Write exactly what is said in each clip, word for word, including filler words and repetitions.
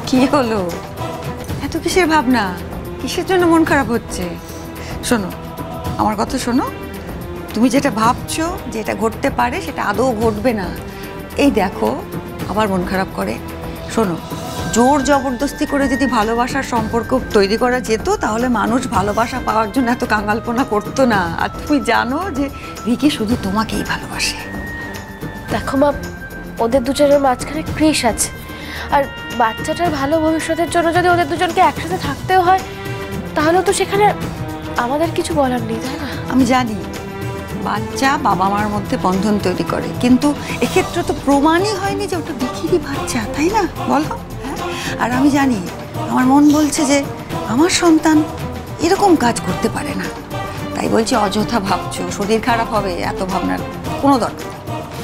কি হলো? এত কিসের ভাবনা? কিসের জন্য মন খারাপ হচ্ছে? শোনো, আমার কথা শোনো। তুমি যেটা ভাবছো যেটা ঘটতে পারে সেটা আদৌ ঘটবে না। এই দেখো আবার মন খারাপ করে। শোনো, জোর জবরদস্তি করে যদি ভালোবাসার সম্পর্ক তৈরি করা যেত তাহলে মানুষ ভালোবাসা পাওয়ার জন্য এত কাঙালপনা করতো না। আর তুমি জানো যে ভিকি শুধু তোমাকেই ভালোবাসে। দেখো মা, ওদের দুজনের মাঝখানে ক্রিশ আছে, আর বাচ্চাটার ভালো ভবিষ্যতের জন্য যদি ওদের দুজনকে একসাথে থাকতেও হয় তাহলেও তো সেখানে আমাদের কিছু বলার নেই, তাই না? আমি জানি বাচ্চা বাবা মার মধ্যে বন্ধন তৈরি করে, কিন্তু এক্ষেত্রে তো প্রমাণই হয়নি যে ওটা ভিকিরই বাচ্চা, তাই না? বলো। হ্যাঁ, আর আমি জানি আমার মন বলছে যে আমার সন্তান এরকম কাজ করতে পারে না। তাই বলছি অযথা ভাবছো, শরীর খারাপ হবে, এত ভাবনার কোনো দরকার নেই।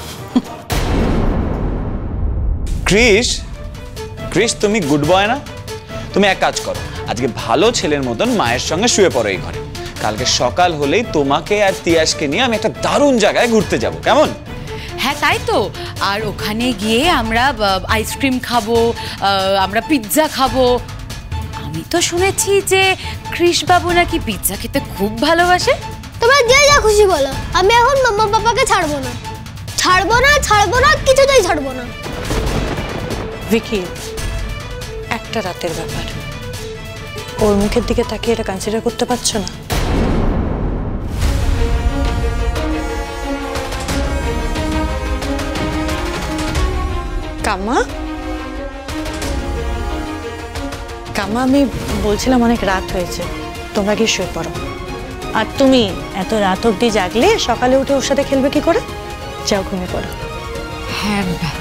ক্রিশ, ক্রিশ তুমি গুড বয় না? তুমি এক কাজ করো, আজকে ভালো ছেলের মতন মায়ের সঙ্গে শুয়ে পড়ো এই ঘরে। কালকে সকাল হলেই তোমাকে আর তিয়াসকে নিয়ে আমি একটা দারুণ জায়গায় ঘুরতে যাব, কেমন? হ্যাঁ তাই তো। আর ওখানে গিয়ে আমরা আইসক্রিম খাবো, আমরা পিৎজা খাবো। আমি তো শুনেছি যে ক্রিশ বাবু নাকি পিৎজা খেতে খুব ভালোবাসে। তোমরা যে যা খুশি বলো, আমি এখন মাম্মা পাপাকে ছাড়বো না, ছাড়বো না, ছাড়বো না, কিছুতেই ছাড়বো না। ভিকি, একটা রাতের ব্যাপার, ওর মুখের দিকে তাকিয়ে এটা কনসিডার করতে পারছো না? কাম্মা, কাম্মা, আমি বলছিলাম অনেক রাত হয়েছে, তোমরা গিয়ে শুয়ে পড়ো। আর তুমি এত রাত অবধি জাগলে সকালে উঠে ওর সাথে খেলবে কি করে? যাও ঘুমিয়ে পড়ো। হ্যাঁ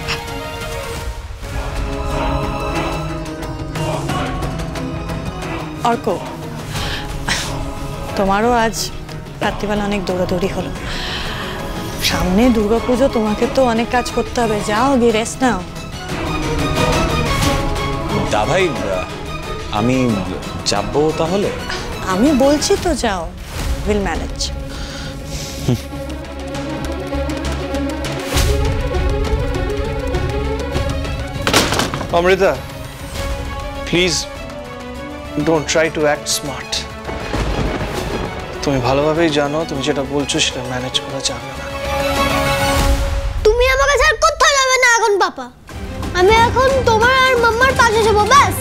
অর্ক, তোমারও আজ রাত্রিবেলা অনেক দৌড়াদৌড়ি হলো। সামনে দুর্গাপুজো, তোমাকে তো অনেক কাজ করতে হবে, যাও গিয়ে রেস্ট নাও। দা ভাই, আমি যাবো তাহলে? আমি বলছি তো যাও, will manage. Amrita, please don't try to act smart. তুমি ভালোভাবেই জানো তুমি যেটা বলছো সেটা ম্যানেজ করা যাবে না। তুমি আমাকে ছাড়া কোথাও যাবে না এখন পাপা। আমি এখন তোমার আর মাম্মার পাশে যাবো, ব্যাস।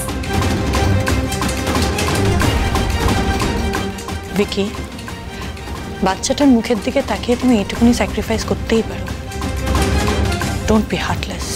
ভিকি, বাচ্চাটার মুখের দিকে তাকিয়ে তুমি এইটুকুনি স্যাক্রিফাইস করতেই পারো। Don't be heartless.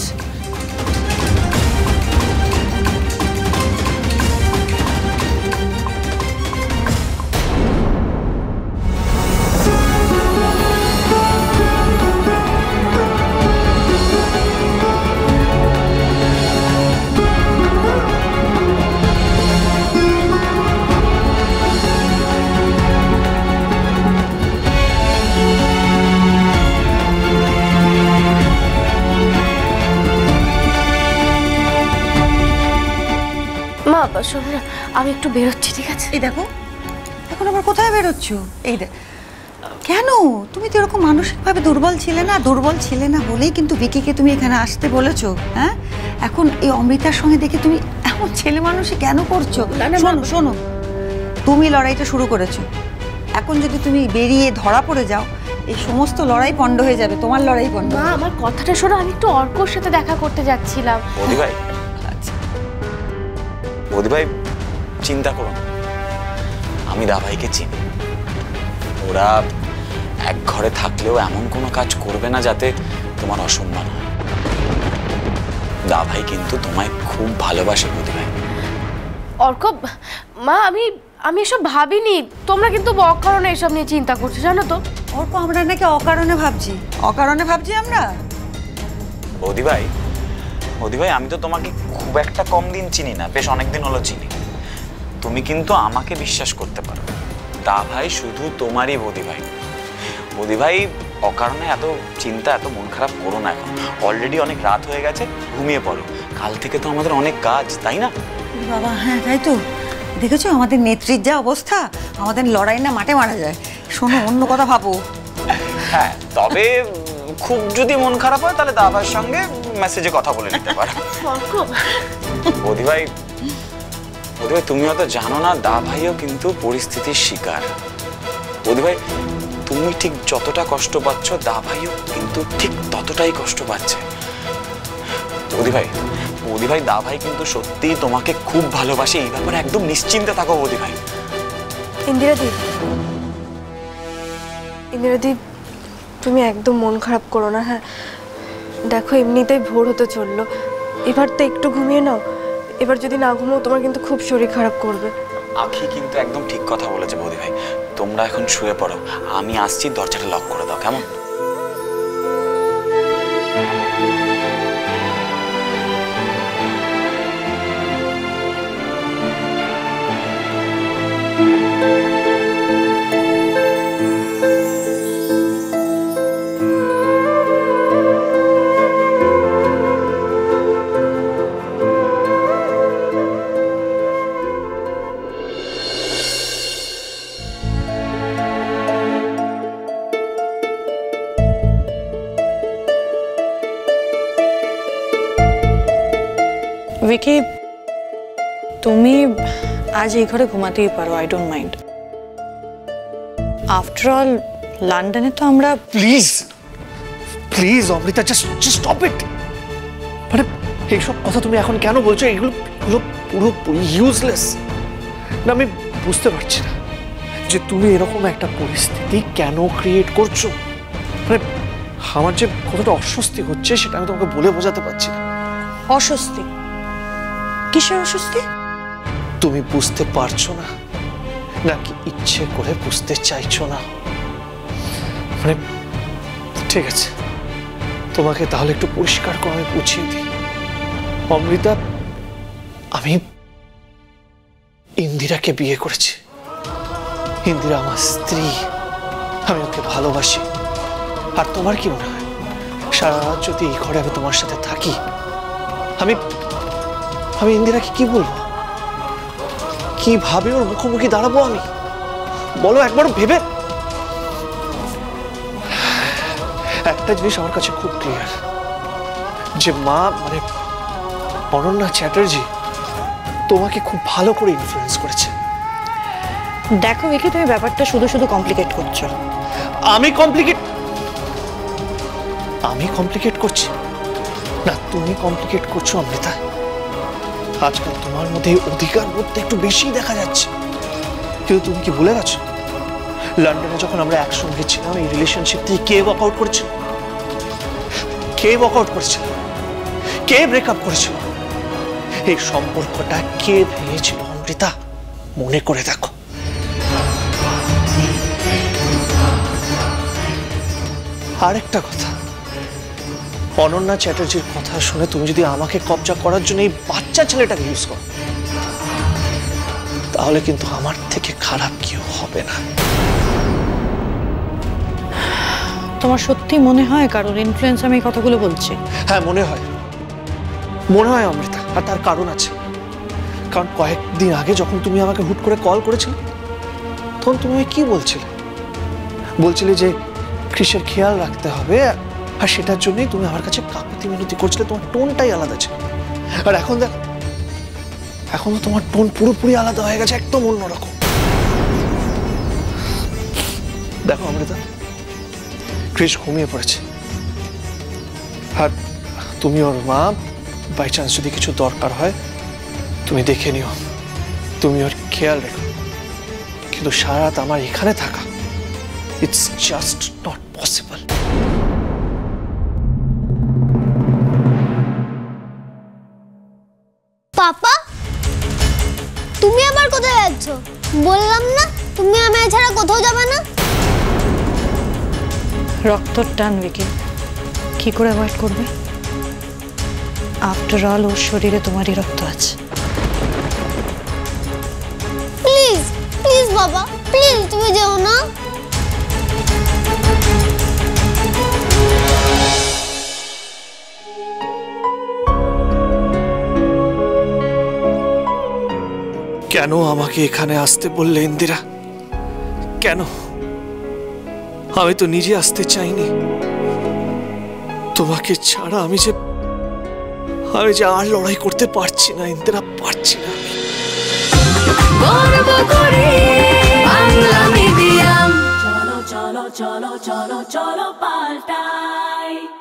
শোনো না, আমি একটু বেরোচ্ছি, ঠিক আছে? এই দেখো, এখন আবার কোথায় বেরোচ্ছ? এই দেখ, কেন? তুমি তো এরকম মানসিকভাবে দুর্বল ছিলে না, দুর্বল ছিলে না বলেই কিন্তু ভিকিকে তুমি এখানে আসতে বলেছো। হ্যাঁ, এখন এই অমৃতার সঙ্গে দেখে তুমি এমন ছেলে মানুষই কেন করছো? শোনো শোনো, তুমি লড়াইটা শুরু করেছো, এখন যদি তুমি বেরিয়ে ধরা পড়ে যাও এই সমস্ত লড়াই পণ্ড হয়ে যাবে, তোমার লড়াই পণ্ড। মা, আমার কথাটা শোনো, আমি একটু অর্কর সাথে দেখা করতে যাচ্ছিলাম। বৌদি ভাই, বৌদি ভাই চিন্তা করুন, আমি দা ভাইকে চিনি। ওরা এক ঘরে থাকলেও এমন কোনো কাজ করবে না যাতে তোমার অসম্মান হয়। দা ভাই কিন্তু তোমায় খুব ভালোবাসে বৌদি ভাই। অর্ক, মা, আমি আমি এসব ভাবিনি। তোমরা কিন্তু অকারণে এসব নিয়ে চিন্তা করছো, জানো তো? অর্ক, আমরা নাকি অকারণে ভাবছি? অকারণে ভাবছি আমরা? বৌদি ভাই, বৌদি ভাই, আমি তো তোমাকে খুব একটা কম দিন চিনি না, বেশ অনেকদিন হলো চিনি। তুমি কিন্তু আমাকে বিশ্বাস করতে পারো, দা ভাই শুধু তোমারই বৌদি ভাই। বৌদি ভাই, অকারণে এত চিন্তা, এত মন খারাপ করো না। এখন অলরেডি অনেক রাত হয়ে গেছে, ঘুমিয়ে পড়ো। কাল থেকে তো আমাদের অনেক কাজ, তাই না? বাবা, হ্যাঁ তাই তো। দেখেছো আমাদের নেত্রীর যা অবস্থা, আমাদের লড়াই না মাঠে মারা যায়। শোনো, অন্য কথা ভাবো। হ্যাঁ, তবে খুব যদি মন খারাপ হয় তাহলে দা ভাইয়ের সঙ্গে মেসেজে কথা বলে নিতে পারো। বৌদি ভাই, বৌদি ভাই তুমি হয়তো জানো না, দা ভাইও কিন্তু পরিস্থিতির শিকার। বৌদি ভাই তুমি ঠিক যতটা কষ্ট পাচ্ছ, দা ভাইও কিন্তু ঠিক ততটাই কষ্ট পাচ্ছে। বৌদি ভাই, বৌদি ভাই দা ভাই কিন্তু সত্যিই তোমাকে খুব ভালোবাসে, এই ব্যাপারে একদম নিশ্চিন্তে থাকো বৌদি ভাই। ইন্দিরাদি, ইন্দিরাদি তুমি একদম মন খারাপ করো না। হ্যাঁ দেখো এমনিতেই ভোর হতে চললো, এবার তো একটু ঘুমিয়ে নাও। এবার যদি না ঘুমাও তোমার কিন্তু খুব শরীর খারাপ করবে। আখি কিন্তু একদম ঠিক কথা বলেছে বৌদি ভাই, তোমরা এখন শুয়ে পড়ো, আমি আসছি, দরজাটা লক করে দাও কেমন? ভিকি, তুমি আজ এই ঘরে ঘুমাতেই পারো, I don't mind. After all লন্ডনে তো আমরা। Please please Amrita, just just stop it. মানে এইসব কথা তুমি এখন কেন বলছো? এগুলো এগুলো পুরোপুরি ইউজলেস। না আমি বুঝতে পারছি না যে তুমি এরকম একটা পরিস্থিতি কেন ক্রিয়েট করছো। মানে আমার যে কতটা অস্বস্তি হচ্ছে সেটা আমি তোমাকে বলে বোঝাতে পারছি না। অস্বস্তি? কিসের অস্বস্তি? তুমি বুঝতে পারছো না, নাকি ইচ্ছে করে বুঝতে চাইছো না? মানে ঠিক আছে, তোমাকে তাহলে একটু পরিষ্কার করে আমি বুঝিয়ে দিই। অমৃতা, আমি ইন্দিরাকে বিয়ে করেছি। ইন্দিরা আমার স্ত্রী, আমি ওকে ভালোবাসি। আর তোমার কি মনে হয় সারা রাত যদি এই ঘরে আমি তোমার সাথে থাকি, আমি আমি ইন্দিরাকে কি বলবো? কিভাবে ওর মুখোমুখি দাঁড়াবো আমি? বলো একবার ভেবে। একটা জিনিস আমার কাছে খুব ক্লিয়ার, যে মা মানে অনন্যা চ্যাটার্জি তোমাকে খুব ভালো করে ইনফ্লুয়েন্স করেছে। দেখো ভিকি, তুমি ব্যাপারটা শুধু শুধু কমপ্লিকেট করছো। আমি কমপ্লিকেট আমি কমপ্লিকেট করছি না, তুমি কমপ্লিকেট করছো অমৃতা। আজকাল তোমার মধ্যে অধিকার বোধটা একটু বেশি দেখা যাচ্ছে। কিন্তু তুমি কি ভুলে গেছো লন্ডনে যখন আমরা একসঙ্গে ছিলাম, এই রিলেশনশিপ থেকে কে ওয়াক আউট করেছিল? কে ওয়াক আউট করেছিল? কে ব্রেকআপ করেছিল? এই সম্পর্কটা কে ভেঙেছিল অমৃতা? মনে করে দেখো। আরেকটা কথা, অনন্যা চ্যাটার্জির কথা শুনে তুমি যদি আমাকে কবজা করার জন্য এই বাচ্চা ছেলেটাকে ইউজ করো, তাহলে কিন্তু আমার থেকে খারাপ কেউ হবে না। তোমার সত্যি মনে হয় কারোর ইনফ্লুয়েন্স আমি এই কথাগুলো বলছি? হ্যাঁ মনে হয়, মনে হয় অমৃতা। আর তার কারণ আছে, কারণ কয়েকদিন আগে যখন তুমি আমাকে হুট করে কল করেছিলে, তখন তুমি কি বলছিলে? বলছিলে যে কৃষের খেয়াল রাখতে হবে, আর সেটার জন্যই তুমি আমার কাছে কাকুতি মিনতি করছিলে। তোমার টোনটাই আলাদা ছিল। আর এখন দেখো, এখন তো তোমার টোন পুরোপুরি আলাদা হয়ে গেছে, একদম অন্যরকম। দেখো অমৃতা, কৃষ ঘুমিয়ে পড়েছে, আর তুমি ওর মা, বাই চান্স যদি কিছু দরকার হয় তুমি দেখে নিও, তুমি ওর খেয়াল রেখো। কিন্তু সারা রাত আমার এখানে থাকা, it's just not possible. Papa, তুমি আবার কোথায় যাচ্ছ? বললাম না তুমি আমায় ছাড়া কোথাও যাবে না। রক্তর টান ভিকি, কি করে অ্যাভয়েড করবে? আফটার অল ওর শরীরে তোমারই রক্ত আছে। প্লিজ প্লিজ বাবা, প্লিজ তুমি যেও না। কেন আমাকে এখানে আসতে বললে ইন্দিরা? কেন? আমি তো নিজে আসতে চাইনি। তোমাকে ছাড়া আমি যে আমি যে আর লড়াই করতে পারছি না ইন্দিরা, পারছি না। গর্ব করে বাংলা মিডিয়াম। চলো চলো চলো চলো চলো পাল্টাই।